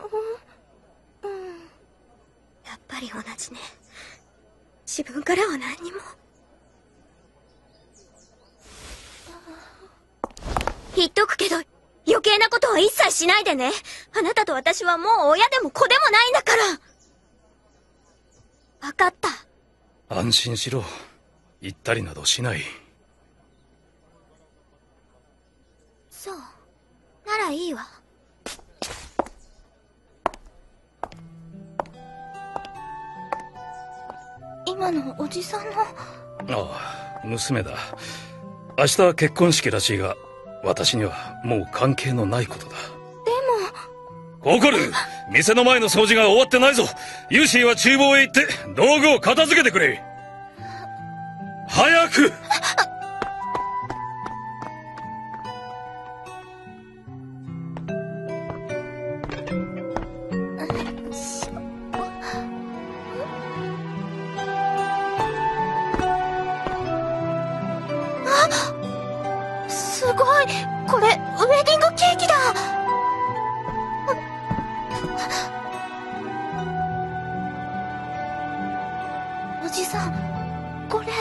やっぱり同じね。自分からは何にも。言っとくけど、余計なことは一切しないでね。あなたと私はもう親でも子でもないんだから。わかった。 安心しろ。言ったりなどしない。 そう。ならいいわ。今のおじさんの。 ああ、娘だ。明日結婚式らしいが、私にはもう関係のないことだ。 でも。ココル、店の前の掃除が終わってないぞ。ユーシーは厨房へ行って道具を片付けてくれ。早く。 すごい。これウェディングケーキだ。おじさん、これ。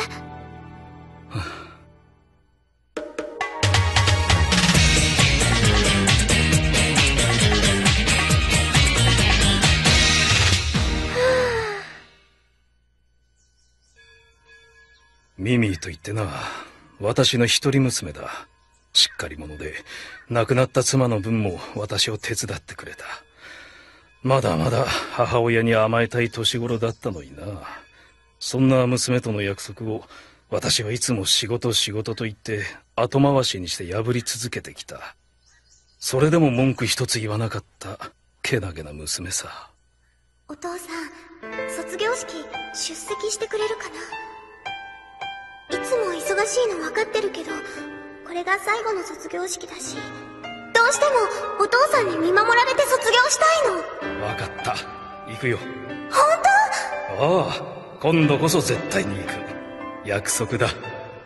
ミミィと言ってな、私の一人娘だ。しっかり者で、亡くなった妻の分も私を手伝ってくれた。まだまだ母親に甘えたい年頃だったのにな。そんな娘との約束を私はいつも仕事仕事と言って後回しにして破り続けてきた。それでも文句一つ言わなかったけなげな娘さ。 お父さん、卒業式出席してくれるかな。いつも忙しいの分かってるけど、これが最後の卒業式だし、どうしてもお父さんに見守られて卒業したいの。 わかった。行くよ。 本当？ ああ、今度こそ絶対に行く。約束だ。 お父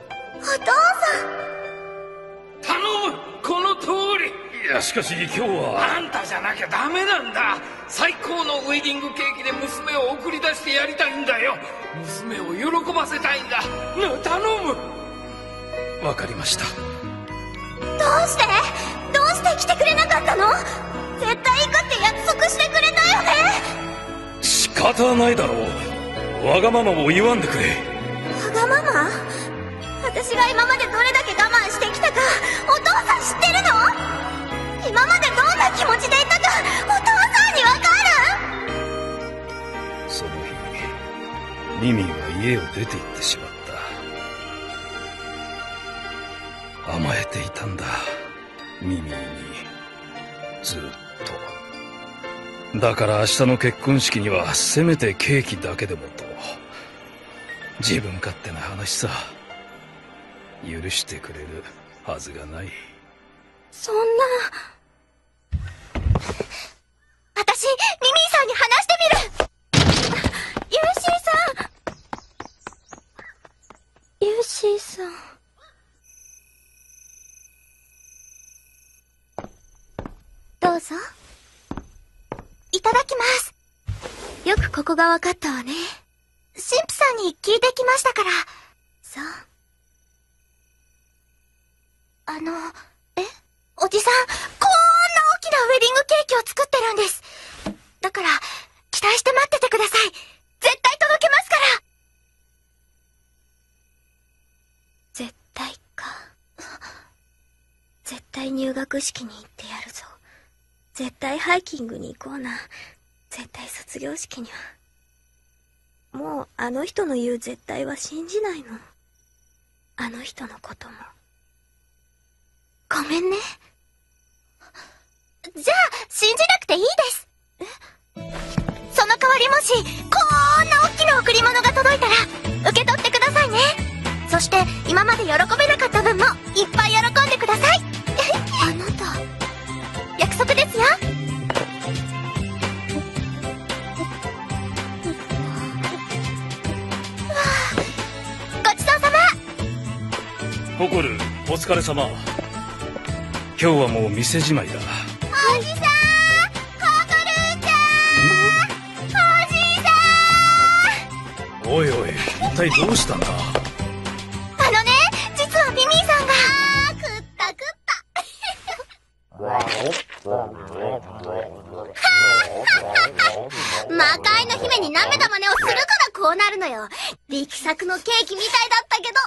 さん！頼む！この通り！ いや、しかし今日は。 あんたじゃなきゃダメなんだ。最高のウェディングケーキで娘を送り出してやりたいんだよ。娘を喜ばせたいんだ。な、頼む！ わかりました。 どうしてどうして来てくれなかったの？絶対行くって約束してくれたよね。 仕方ないだろう。わがままを言わんでくれ。 わがまま？私が今までどれだけ我慢してきたかお父さん知ってるの？今までどんな気持ちでいたかお父さんにわかる？その日、ミミィは家を出て行ってしまった。甘えていたんだ、ミミィに。ずっと。だから明日の結婚式にはせめてケーキだけでもと。自分勝手な話さ。許してくれるはずがない。 そんな。私、ミミィさんに話してみる。ユーシーさん。ユーシーさん。どうぞ。いただきます。よくここが分かったわね。神父さんに聞いてきましたから。そう。あの、え？おじさん、こんな大きなウェディングケーキを作ってるんです。だから、期待して待っててください。絶対届けますから。絶対か。 式に行ってやるぞ。絶対ハイキングに行こうな。絶対卒業式には。もうあの人の言う絶対は信じないの。あの人のことも。ごめんね。じゃあ信じなくていいです。え？その代わりもしこんな大きな贈り物が届いたら受け取ってくださいね。そして今まで喜べなかった分もいっぱい喜んでください。あなた、約束ですよ。ごちそうさま。 ココル、お疲れ様。今日はもう店じまいだ。 おじさん、ココルーちゃん、おじさん。 おいおい、一体どうしたんだ。 あのね、実はミミィさんが食った食った魔界の姫に舐めた真似をするからこうなるのよ。力作のケーキみたいだったけど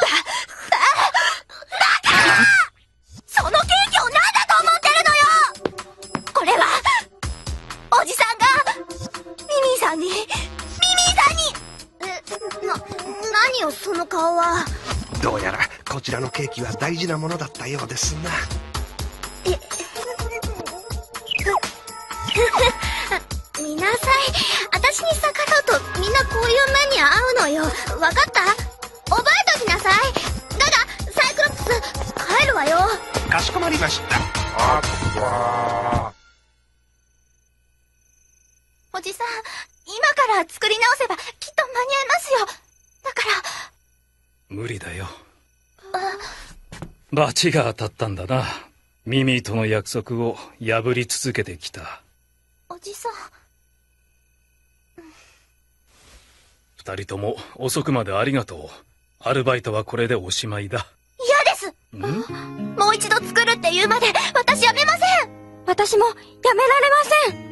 バカ！そのケーキを何だと思ってるのよ。これはおじさんがミミィさんにミミィさんにえ、な、何よその顔は。 どうやらこちらのケーキは大事なものだったようですな。 え見なさい。私に逆らうとみんなこういう目に遭うのよ。わかった？覚えときなさい。だがサイクロプス帰るわよ。 かしこまりました。 おじさん、今から作り直せばきっと間に合いますよ。だから無理だよ。罰が当たったんだな。ミミィとの約束を破り続けてきた。 おじさん、 二人とも遅くまでありがとう。アルバイトはこれでおしまいだ。 嫌です。 ん？ もう一度作るって言うまで私やめません。私もやめられません。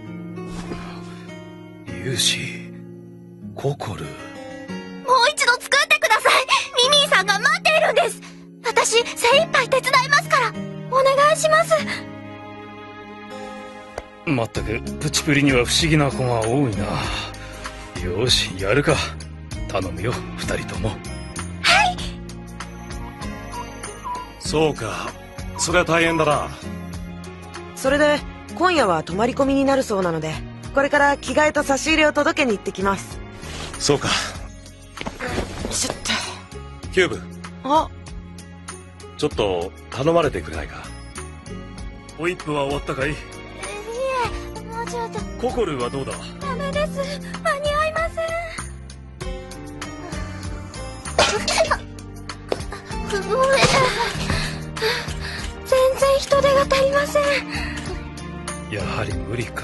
ユウシ、ココル。 もう一度作ってください。ミミィさんが待っているんです。私精一杯手伝いますからお願いします。 まったくプチプリには不思議な子が多いな。よし、やるか。頼むよ、二人とも。 はい。 そうか、そりゃ大変だな。 それで今夜は泊まり込みになるそうなので、これから着替えと差し入れを届けに行ってきます。 そうか。 ちょっとキューブ、 あ、 ちょっと頼まれてくれないか。 ホイップは終わったかい？ いえ、もうちょっと。 ココルはどうだ？ ダメです。間に合いません。震えた。全然人手が足りません。 やはり無理か。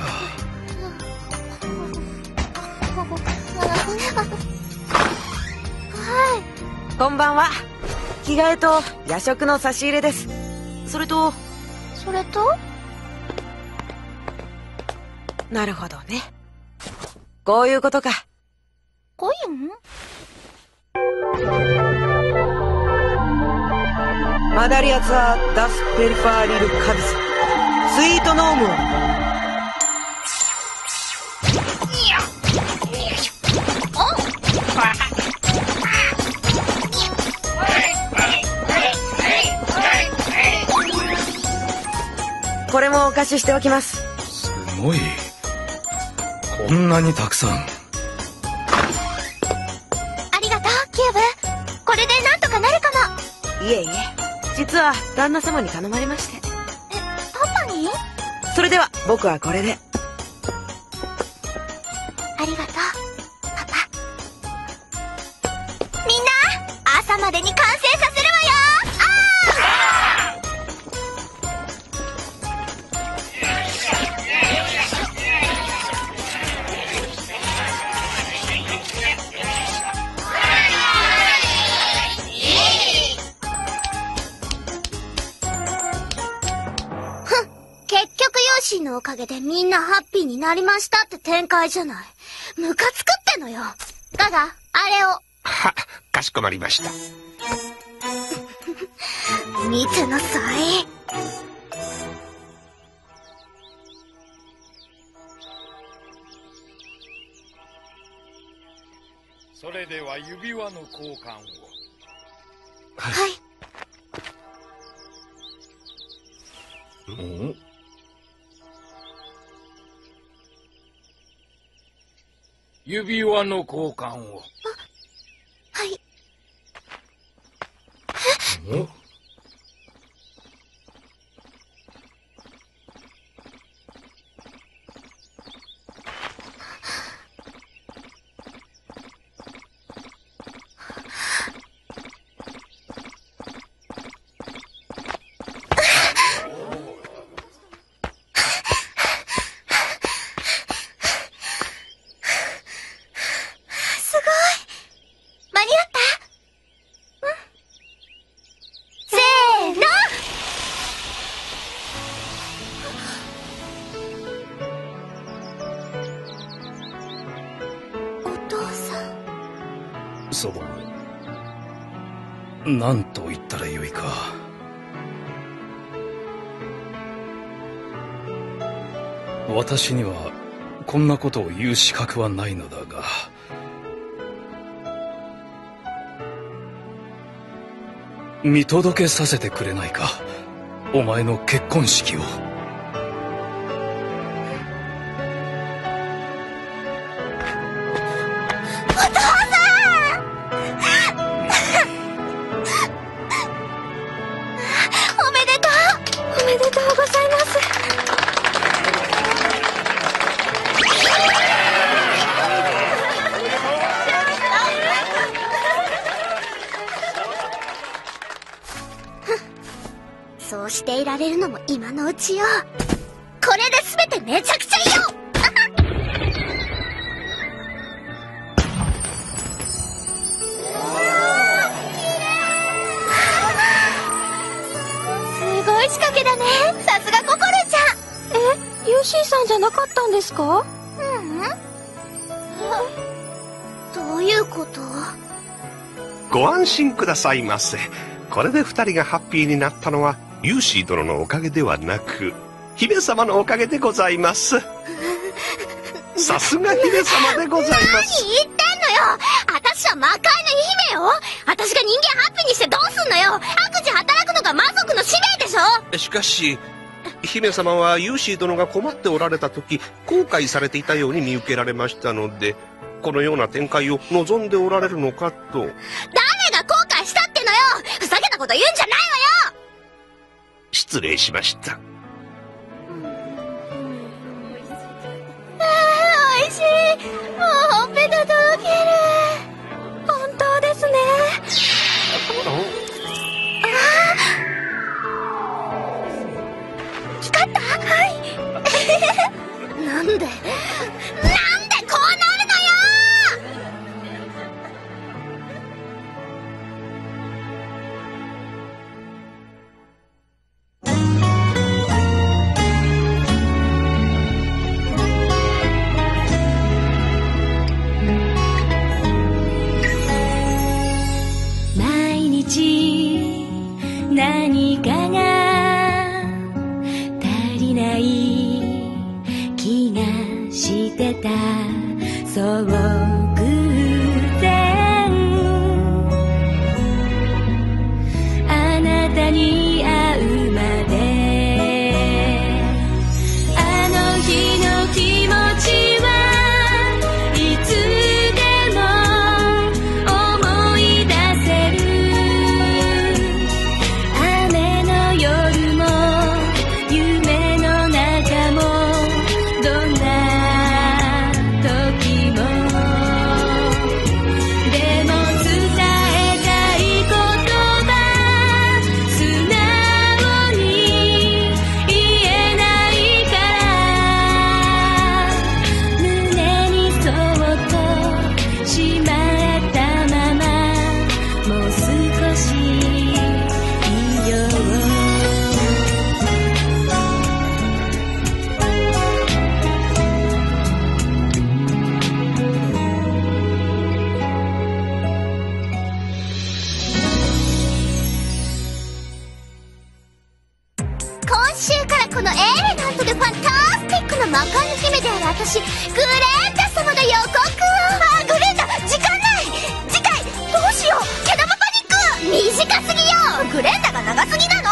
はい。 こんばんは。着替えと夜食の差し入れです。それとそれとなるほどね。こういうことか。 コイン？ マダリアツアーダスペリファーリルカビススイートノームを。これもお貸ししておきます。 すごい。こんなにたくさん。 ありがとう、キューブ。これでなんとかなるかも。 いえいえ、実は旦那様に頼まれまして。 え、パパに？ それでは僕はこれで。 ありがとう、パパ。みんな、朝までに完成させるわよ。シーのおかげでみんなハッピーになりましたって展開じゃない。ムカつくってのよ。ガガ、あれを。 は、かしこまりました。 見てなさい。 それでは指輪の交換を。 はい。 ん？指輪の交換を。 はい。 ん？ 祖母、何と言ったらよいか。私にはこんなことを言う資格はないのだが、見届けさせてくれないか、お前の結婚式を。 そうしていられるのも今のうちよ。これで全てめちゃくちゃよ。すごい仕掛けだね。さすがココルちゃん。 え、ユーシーさんじゃなかったんですか？ ううん。どういうこと？ ご安心くださいませ。これで二人がハッピーになったのはユーシー殿のおかげではなく、姫様のおかげでございます。さすが姫様でございます。 何言ってんのよ。私は魔界の姫よ。私が人間ハッピーにしてどうすんのよ。悪事働くのが魔族の使命でしょ。 しかし姫様はユーシー殿が困っておられた時後悔されていたように見受けられましたので、このような展開を望んでおられるのかと。 誰が後悔したってのよ。ふざけたこと言うんじゃないわよ。 失礼しました。 おいしい。もうほっぺたとろける。本当ですね。あ光った？はいなんでなんでこうなるのよ。 何かが足りない気がしてた。そう偶然あなたに会うまで、あの日の気持ちはいつでも思い出せる。雨の夜も夢の中もどんな時も、でも伝えたい言葉素直に言えないから、胸にそっとしまったまま、もう少しいよう。 今週からこのエレガントでファンタスティックな魔界の姫である私グレータ様の予告を。あ、グレータ時間ない。 短すぎよ。グレンダが長すぎなの。